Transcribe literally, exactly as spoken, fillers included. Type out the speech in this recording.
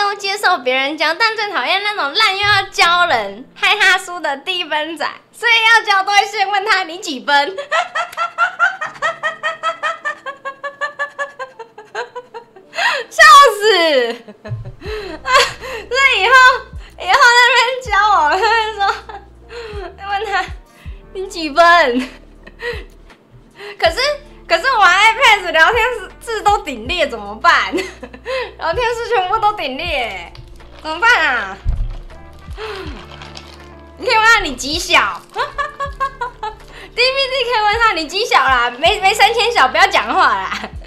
够接受别人教，但最讨厌那种烂又要教人，害他输的低分仔。所以要教都会先问他你几分。笑死！啊，所以以后以后那边教我，他会说问他你几分？可是可是我 iPad 聊天室字都顶列怎么办？聊天室全部都顶列，怎么办啊？你可以问他你几小 ？D V D 可以问他你几小啦，没没三千小，不要讲话啦。